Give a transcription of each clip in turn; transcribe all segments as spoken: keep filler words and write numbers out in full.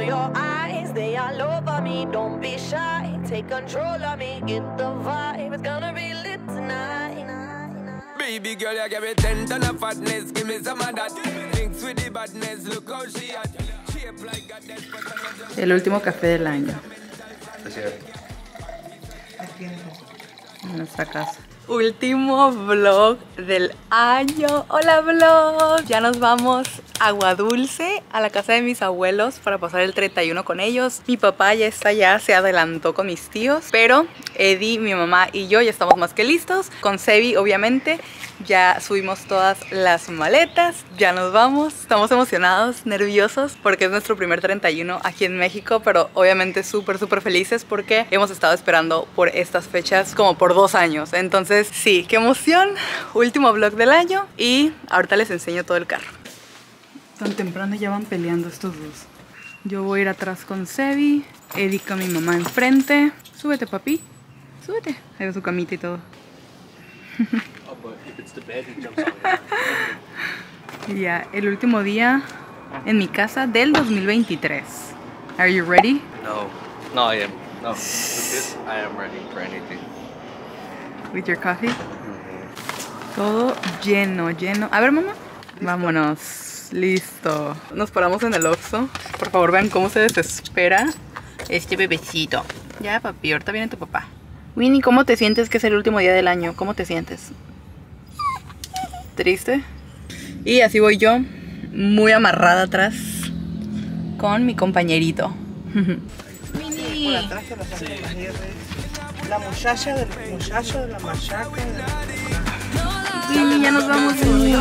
your eyes, they all over me. Don't be shy, take control of me. Get the vibe, it's gonna be lit tonight. Baby girl, you give me ten ton of fatness. Give me some of that. Thinks with the badness. Look how she at. Shape like a dead person. El último café del año. En nuestra casa. Último vlog del año. Hola vlog. Ya nos vamos a Agua Dulce, a la casa de mis abuelos para pasar el treinta y uno con ellos. Mi papá ya está allá, se adelantó con mis tíos, pero Eddie, mi mamá y yo ya estamos más que listos. Con Sebi obviamente. Ya subimos todas las maletas, ya nos vamos. Estamos emocionados, nerviosos porque es nuestro primer treinta y uno aquí en México, pero obviamente súper súper felices porque hemos estado esperando por estas fechas como por dos años. Entonces sí, qué emoción. Último vlog del año y ahorita les enseño todo el carro. Tan temprano ya van peleando estos dos. Yo voy a ir atrás con Sebi, Eddie con mi mamá enfrente. Súbete papi, súbete. Ahí va su camita y todo. Ya, el último día en mi casa del dos mil veintitrés. Are you ready? No, no, I am. No, with this, I am ready for anything. With your coffee? Mm-hmm. Todo lleno, lleno. A ver, mamá. ¿Listo? Vámonos. Listo. Nos paramos en el Oxxo. Por favor, vean cómo se desespera este bebecito. Ya, papi, ahorita viene tu papá. Winnie, ¿cómo te sientes que es el último día del año? ¿Cómo te sientes? ¿Triste? Y así voy yo, muy amarrada atrás, con mi compañerito. Winnie. Por atrás te lo sacan las R. La muchacha del muchacho de la machaca. Sí, ya nos vamos, Winnie.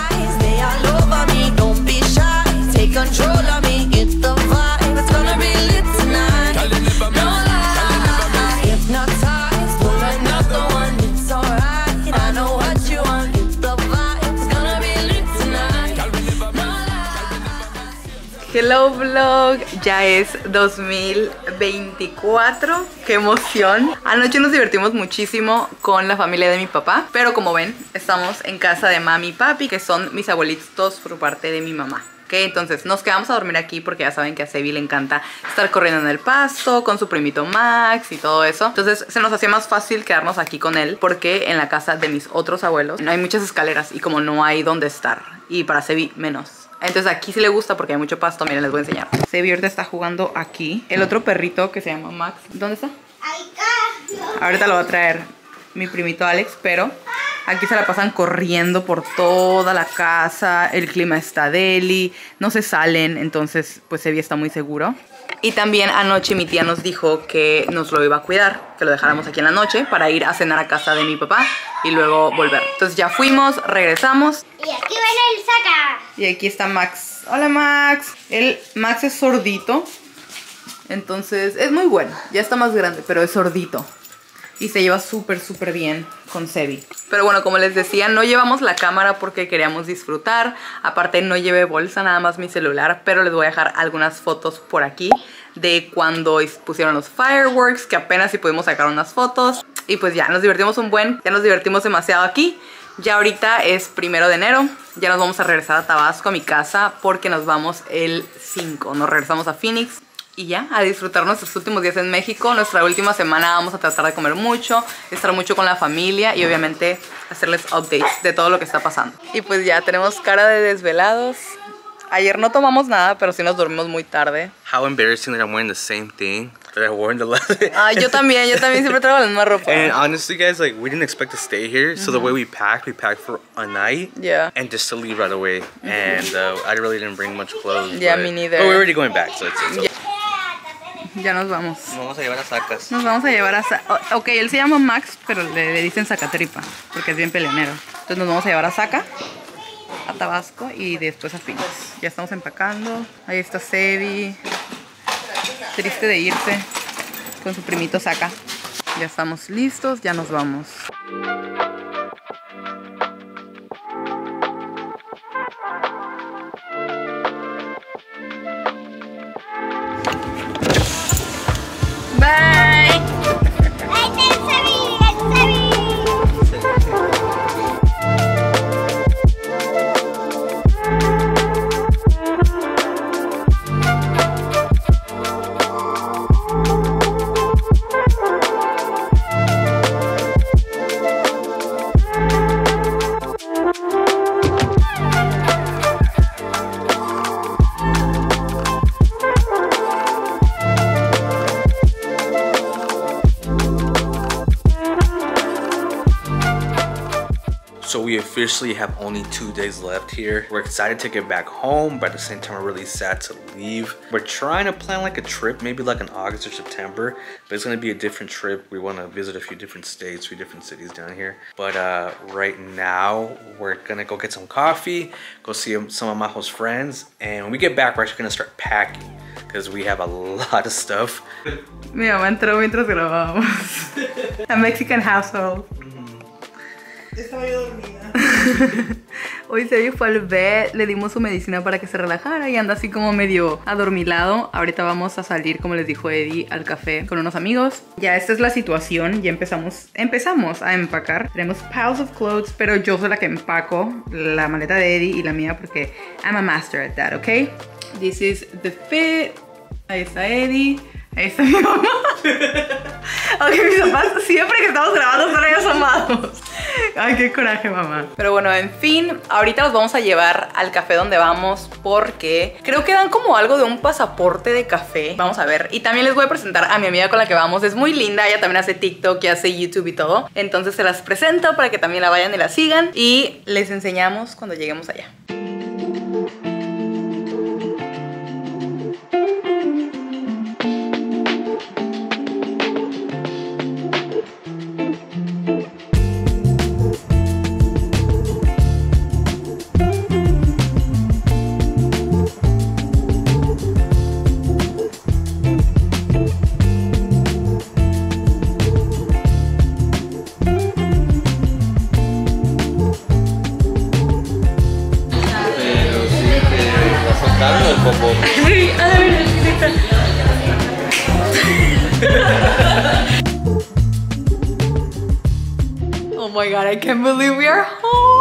Hello vlog, ya es dos mil veinticuatro, qué emoción. Anoche nos divertimos muchísimo con la familia de mi papá, pero como ven, estamos en casa de mami y papi, que son mis abuelitos por parte de mi mamá. Okay, entonces nos quedamos a dormir aquí porque ya saben que a Sebi le encanta estar corriendo en el pasto con su primito Max y todo eso. Entonces se nos hacía más fácil quedarnos aquí con él porque en la casa de mis otros abuelos no hay muchas escaleras y como no hay donde estar, y para Sebi menos. Entonces aquí sí le gusta porque hay mucho pasto. Miren, les voy a enseñar. Sebi ahorita está jugando aquí. El otro perrito que se llama Max, ¿dónde está? Ahorita lo va a traer mi primito Alex, pero aquí se la pasan corriendo por toda la casa. El clima está deli, no se salen, entonces pues Sebi está muy seguro. Y también anoche mi tía nos dijo que nos lo iba a cuidar, que lo dejáramos aquí en la noche para ir a cenar a casa de mi papá y luego volver. Entonces ya fuimos, regresamos. Y aquí viene el saca. Y aquí está Max. Hola Max. El Max es sordito, entonces es muy bueno. Ya está más grande, pero es sordito. Y se lleva súper, súper bien con Sebi. Pero bueno, como les decía, no llevamos la cámara porque queríamos disfrutar. Aparte no llevé bolsa, nada más mi celular. Pero les voy a dejar algunas fotos por aquí de cuando pusieron los fireworks, que apenas sí pudimos sacar unas fotos. Y pues ya, nos divertimos un buen. Ya nos divertimos demasiado aquí. Ya ahorita es primero de enero. Ya nos vamos a regresar a Tabasco, a mi casa, porque nos vamos el cinco. Nos regresamos a Phoenix. Y ya, a disfrutar nuestros últimos días en México. Nuestra última semana vamos a tratar de comer mucho, estar mucho con la familia y obviamente hacerles updates de todo lo que está pasando. Y pues ya, tenemos cara de desvelados. Ayer no tomamos nada, pero sí nos dormimos muy tarde. How embarrassing that I'm wearing the same thing that I wore in the last. Ah, yo también, yo también siempre traigo la misma ropa. And honestly, guys, like we didn't expect to stay here, so mm-hmm. the way we packed, we packed for a night. Yeah. And just to leave right away. Mm-hmm. And uh, I really didn't bring much clothes. Yeah, but, me neither. But we're already going back, so it's. it's yeah. Ya nos vamos. Nos vamos a llevar a Sacas. Nos vamos a llevar a Sa Ok, él se llama Max, pero le, le dicen Sacatripa, porque es bien peleonero. Entonces nos vamos a llevar a Saca, a Tabasco y después a Phoenix. Ya estamos empacando. Ahí está Sebi, triste de irse con su primito Saca. Ya estamos listos, ya nos vamos. Bye. So we officially have only two days left here. We're excited to get back home, but at the same time, we're really sad to leave. We're trying to plan like a trip, maybe like in August or September, but it's gonna be a different trip. We wanna visit a few different states, a few different cities down here. But uh, right now, we're gonna go get some coffee, go see some of Majo's friends, and when we get back, we're actually gonna start packing because we have a lot of stuff. Mi mamá entró mientras grabábamos. A Mexican household. Estaba yo dormida. Hoy se fue al vet, le dimos su medicina para que se relajara y anda así como medio adormilado. Ahorita vamos a salir, como les dijo Eddie, al café con unos amigos. Ya esta es la situación, ya empezamos, empezamos a empacar. Tenemos piles of clothes, pero yo soy la que empaco la maleta de Eddie y la mía porque I'm a master at that, ¿ok? This is the fit. Ahí está Eddie. Ahí está mi mamá. Ok, mis papás siempre que estamos grabando son ahí asomados. Ay, qué coraje, mamá. Pero bueno, en fin, ahorita los vamos a llevar al café donde vamos porque creo que dan como algo de un pasaporte de café. Vamos a ver. Y también les voy a presentar a mi amiga con la que vamos. Es muy linda, ella también hace TikTok y hace YouTube y todo. Entonces se las presento para que también la vayan y la sigan. Y les enseñamos cuando lleguemos allá. Sí, a la virgencita. Oh my god, I can't believe we are home.